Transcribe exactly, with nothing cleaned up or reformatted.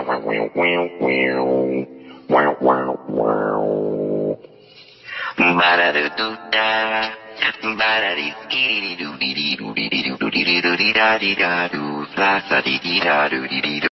Ba-da-do-do-da, ba-da-dee-skee-dee-doo-dee-dee-doo-dee-dee-doo-dee-da-dee-da-doo, fla-sa-dee-dee-da-doo-dee-dee-doo.